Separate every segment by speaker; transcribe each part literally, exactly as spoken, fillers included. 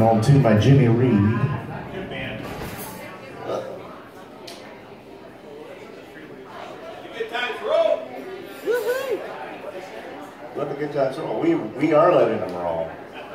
Speaker 1: an old tune by Jimmy Reed.
Speaker 2: Let the good times roll. We, we are letting them roll.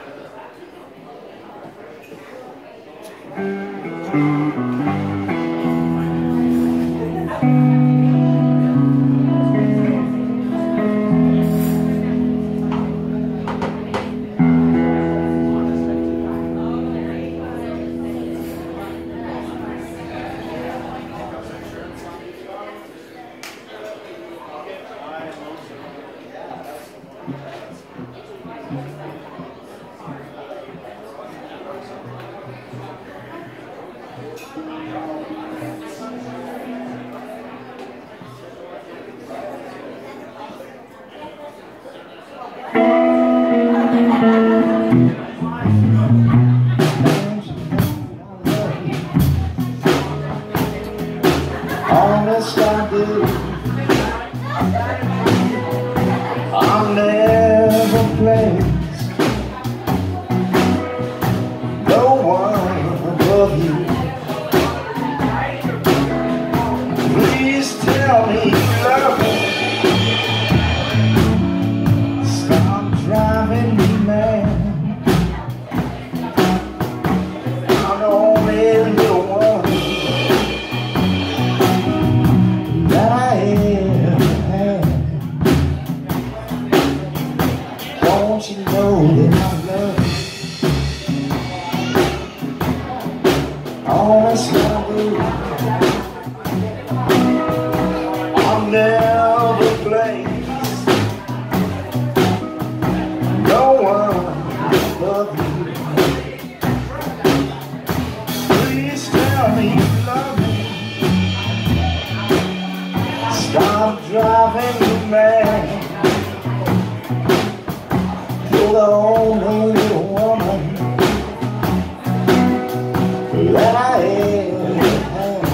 Speaker 1: Honest I do, I'll never place no one above you. Please tell me you love me. Stop driving me mad. I'm the only little one that I ever had. Don't you know that I love you? Honest I do. I'll never place no one above you. Please tell me you love me. Stop driving me mad. You're the only little woman that I ever had.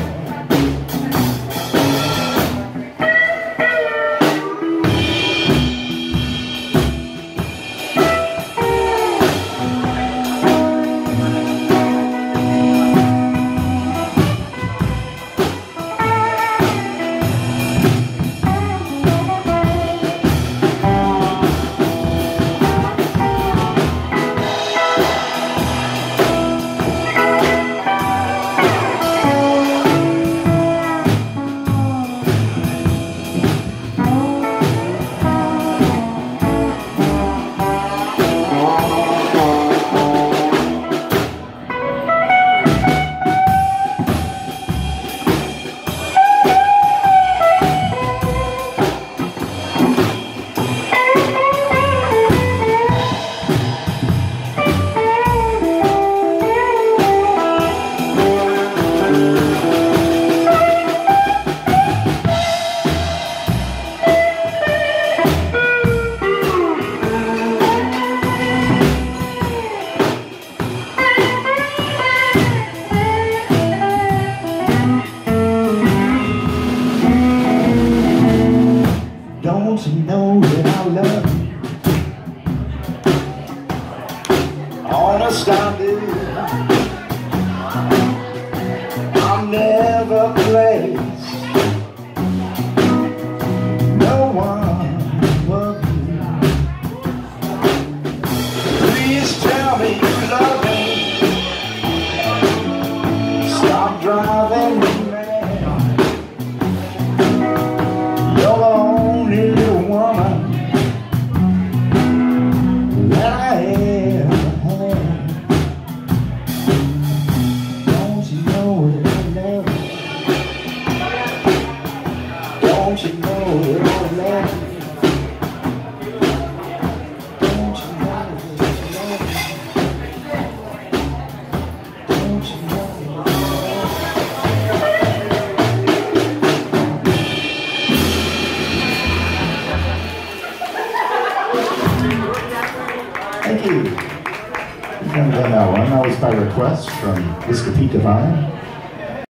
Speaker 1: Don't you know that I love you? Honest I do. I'll never place no one above you. Please tell me you love me. Stop driving me mad. You're the only little woman that I ever had. Don't you know that I love you? Don't you know that I love you? Don't you know that I love you? Don't you know that I love you? Thank you. We've done that one. That was by request from Devine.